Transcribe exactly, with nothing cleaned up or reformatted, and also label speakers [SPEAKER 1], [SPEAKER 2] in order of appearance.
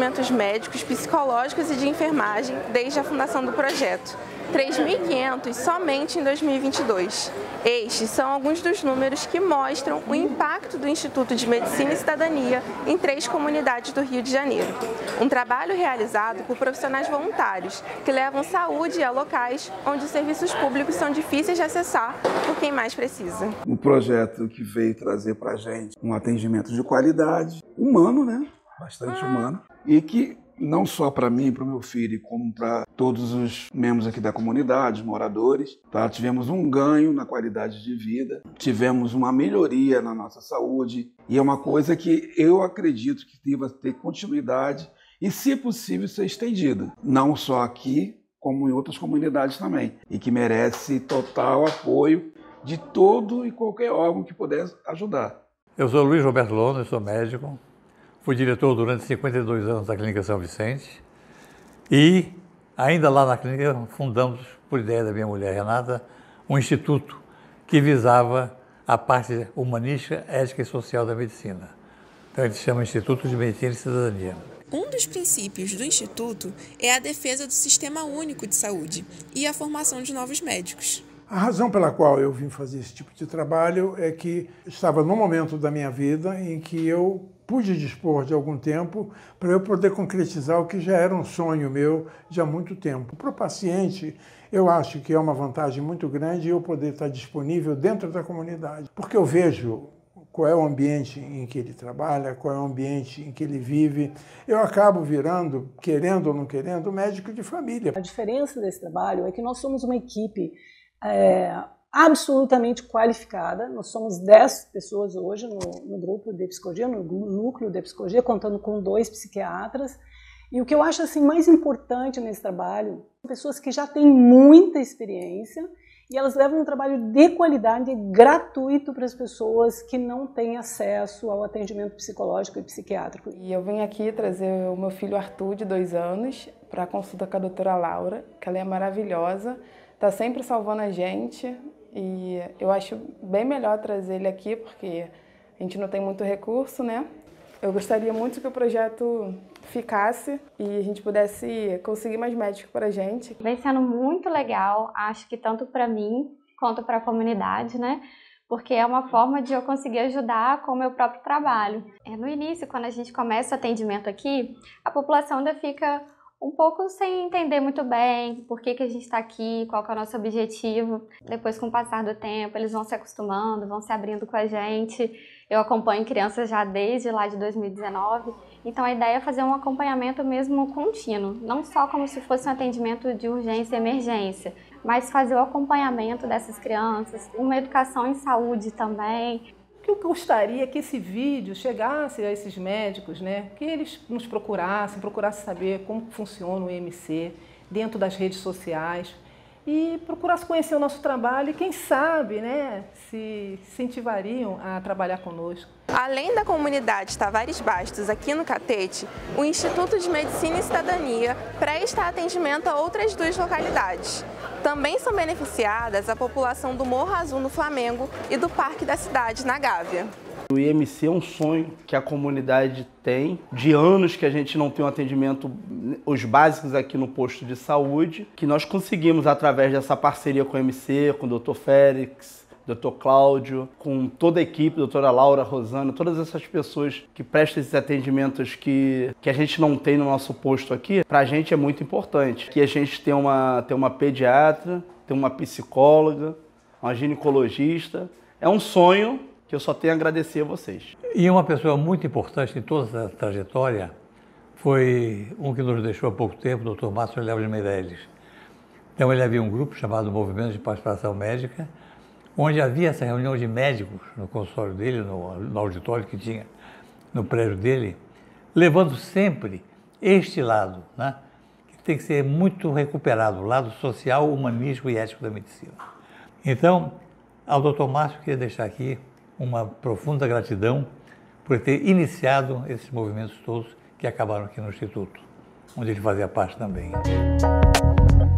[SPEAKER 1] atendimentos médicos, psicológicos e de enfermagem desde a fundação do projeto. três mil e quinhentos somente em dois mil e vinte e dois. Estes são alguns dos números que mostram o impacto do Instituto de Medicina e Cidadania em três comunidades do Rio de Janeiro. Um trabalho realizado por profissionais voluntários que levam saúde a locais onde os serviços públicos são difíceis de acessar por quem mais precisa.
[SPEAKER 2] Um projeto que veio trazer para a gente um atendimento de qualidade, humano, né? Bastante humano, e que não só para mim, para o meu filho, como para todos os membros aqui da comunidade, moradores, tá? Tivemos um ganho na qualidade de vida, tivemos uma melhoria na nossa saúde, e é uma coisa que eu acredito que deva ter continuidade e, se possível, ser estendida, não só aqui, como em outras comunidades também, e que merece total apoio de todo e qualquer órgão que pudesse ajudar.
[SPEAKER 3] Eu sou Luiz Roberto Londres, sou médico. Fui diretor durante cinquenta e dois anos da Clínica São Vicente e, ainda lá na clínica, fundamos, por ideia da minha mulher Renata, um instituto que visava a parte humanística, ética e social da medicina. Então, ele se chama Instituto de Medicina e Cidadania.
[SPEAKER 4] Um dos princípios do Instituto é a defesa do Sistema Único de Saúde e a formação de novos médicos.
[SPEAKER 5] A razão pela qual eu vim fazer esse tipo de trabalho é que estava num momento da minha vida em que eu pude dispor de algum tempo para eu poder concretizar o que já era um sonho meu de há muito tempo. Para o paciente, eu acho que é uma vantagem muito grande eu poder estar disponível dentro da comunidade, porque eu vejo qual é o ambiente em que ele trabalha, qual é o ambiente em que ele vive. Eu acabo virando, querendo ou não querendo, médico de família.
[SPEAKER 6] A diferença desse trabalho é que nós somos uma equipe é, absolutamente qualificada. Nós somos dez pessoas hoje no, no grupo de psicologia, no núcleo de psicologia, contando com dois psiquiatras. E o que eu acho assim, mais importante nesse trabalho, são pessoas que já têm muita experiência e elas levam um trabalho de qualidade gratuito para as pessoas que não têm acesso ao atendimento psicológico e psiquiátrico.
[SPEAKER 7] E eu vim aqui trazer o meu filho Arthur, de dois anos, para a consulta com a doutora Laura, que ela é maravilhosa, está sempre salvando a gente. E eu acho bem melhor trazer ele aqui, porque a gente não tem muito recurso, né? Eu gostaria muito que o projeto ficasse e a gente pudesse conseguir mais médicos para a gente.
[SPEAKER 8] Vem sendo muito legal, acho que tanto para mim quanto para a comunidade, né? Porque é uma forma de eu conseguir ajudar com o meu próprio trabalho. No início, quando a gente começa o atendimento aqui, a população ainda fica um pouco sem entender muito bem por que que a gente está aqui, qual que é o nosso objetivo. Depois, com o passar do tempo, eles vão se acostumando, vão se abrindo com a gente. Eu acompanho crianças já desde lá de dois mil e dezenove, então a ideia é fazer um acompanhamento mesmo contínuo, não só como se fosse um atendimento de urgência e emergência, mas fazer o acompanhamento dessas crianças, uma educação em saúde também.
[SPEAKER 9] O que eu gostaria é que esse vídeo chegasse a esses médicos, né? Que eles nos procurassem, procurassem saber como funciona o E M C dentro das redes sociais e procurassem conhecer o nosso trabalho e, quem sabe, né, se incentivariam a trabalhar conosco.
[SPEAKER 1] Além da comunidade Tavares Bastos aqui no Catete, o Instituto de Medicina e Cidadania presta atendimento a outras duas localidades. Também são beneficiadas a população do Morro Azul, no Flamengo, e do Parque da Cidade, na Gávea.
[SPEAKER 10] O I M C é um sonho que a comunidade tem, de anos que a gente não tem um atendimento, os básicos aqui no posto de saúde, que nós conseguimos através dessa parceria com o I M C, com o doutor Félix, doutor Cláudio, com toda a equipe, doutora Laura, Rosana, todas essas pessoas que prestam esses atendimentos que, que a gente não tem no nosso posto aqui, para a gente é muito importante. Que a gente tem uma, tem uma pediatra, tem uma psicóloga, uma ginecologista. É um sonho que eu só tenho a agradecer a vocês.
[SPEAKER 3] E uma pessoa muito importante em toda essa trajetória foi um que nos deixou há pouco tempo, o doutor Márcio Léo de Meirelles. Então ele havia um grupo chamado Movimento de Participação Médica, onde havia essa reunião de médicos no consultório dele, no, no auditório que tinha no prédio dele, levando sempre este lado, né, que tem que ser muito recuperado, o lado social, humanístico e ético da medicina. Então, ao doutor Márcio, queria deixar aqui uma profunda gratidão por ter iniciado esses movimentos todos que acabaram aqui no Instituto, onde ele fazia parte também.